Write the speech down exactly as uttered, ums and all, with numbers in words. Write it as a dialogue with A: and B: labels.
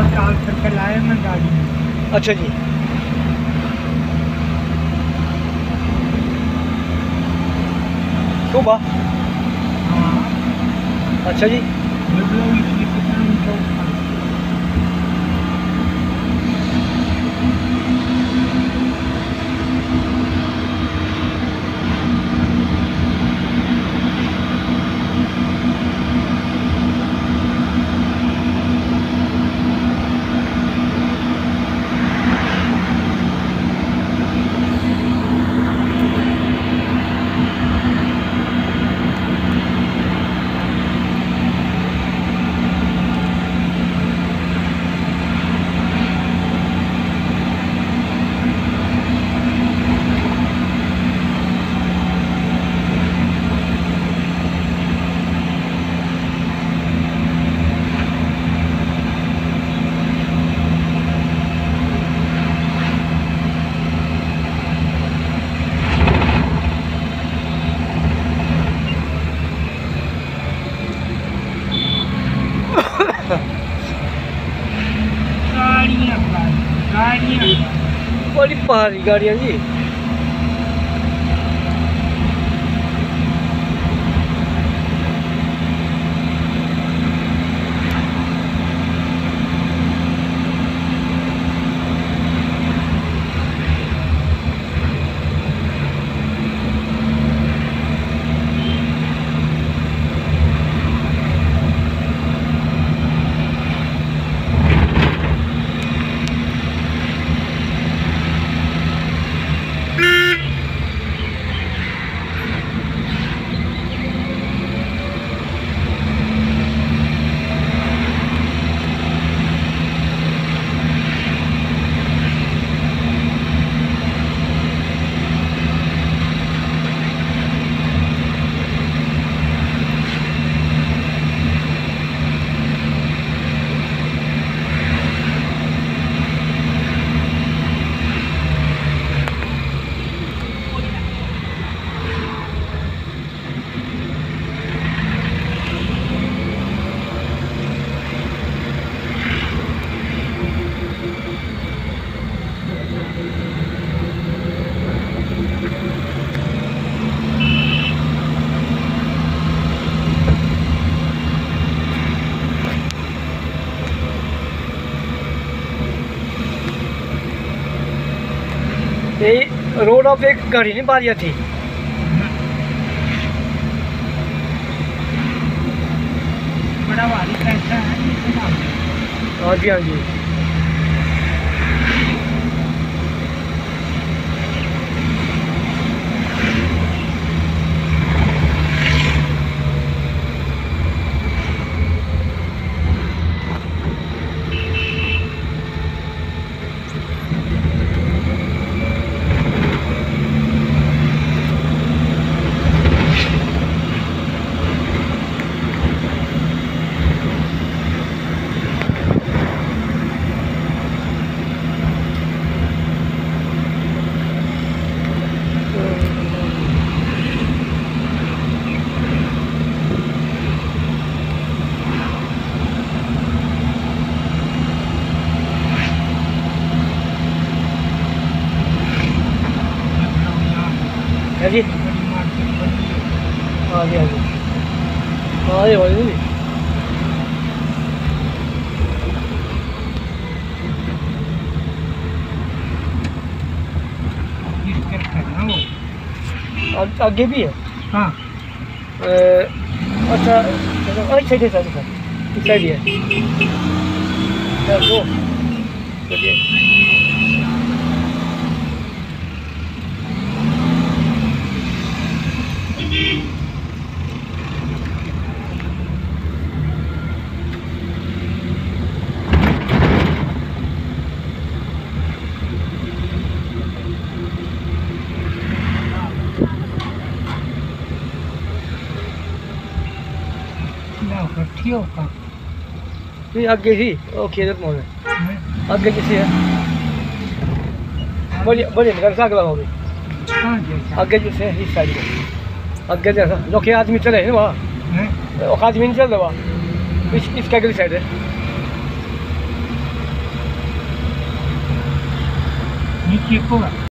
A: साल से चलाए मैं गाड़ी।
B: अच्छा जी। सुबह?
A: हाँ।
B: अच्छा जी।
A: गाड़ियाँ गाड़ियाँ
B: बड़ी भारी गाड़ियाँ जी। ये रोड पे एक गाड़ी नहीं बारिया थी।
A: बड़ा भारी पैसा है।
B: हाँ जी हाँ जी। है जी। हाँ जी हाँ जी। हाँ ये वाली नहीं। आगे भी है।
A: हाँ।
B: अच्छा अच्छा अच्छा अच्छा इस साइड है। वो चलिए। नहीं आगे ही ओके जब मोड़ आगे किसी है बड़ी बड़ी निकल साग लगाओगे आगे जैसे इस साइड में आगे जैसा जो कि आदमी चले हैं वहाँ आदमी नहीं चल रहा इस इसका अगली साइड है।
A: नीचे को है